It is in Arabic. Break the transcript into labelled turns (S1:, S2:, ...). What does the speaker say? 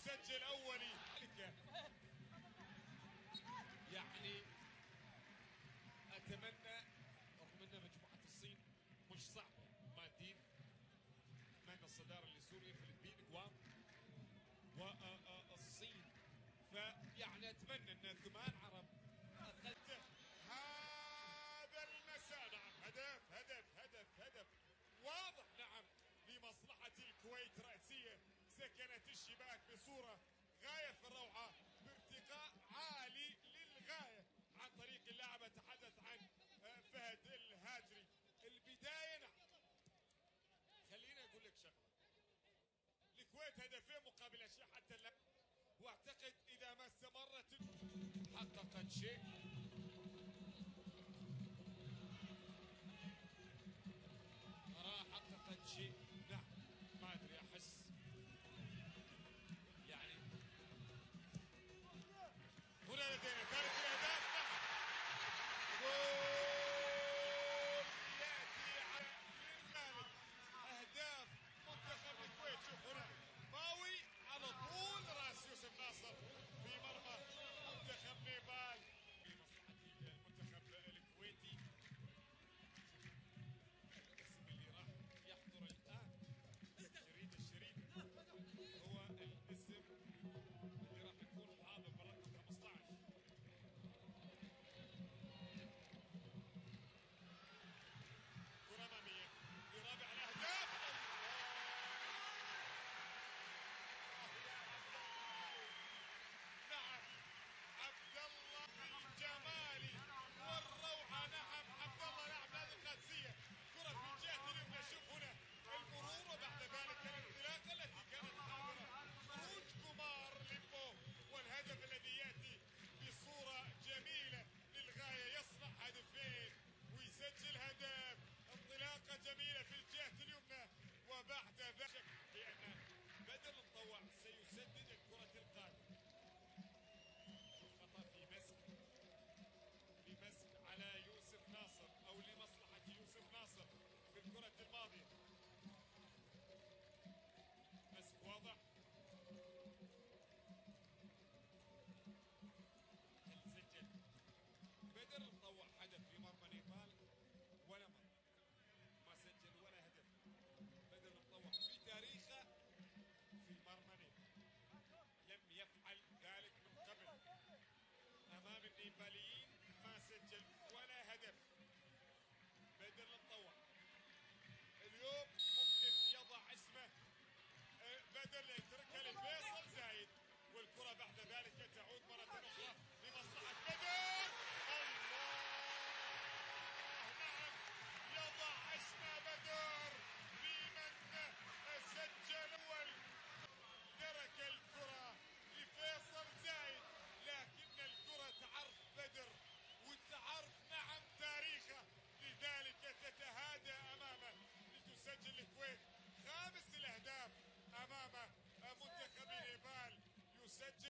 S1: مسجل اولي. يعني اتمنى رغم ان مجموعه الصين مش صعبه ماديا، اتمنى الصداره لسوريا، الفلبين، جوام والصين، فيعني اتمنى ان ثمان عرب هذا المساء. نعم هدف هدف هدف هدف واضح نعم لمصلحة الكويت رأسية، سكنت الشباك بصورة غاية في الروعة بارتقاء عالي للغاية عن طريق اللاعب، أتحدث عن فهد الهاجري. البداية نعم، خليني أقول لك شغلة، الكويت هدفين مقابل أشياء حتى الآن، واعتقد إذا ما استمرت حققت شيء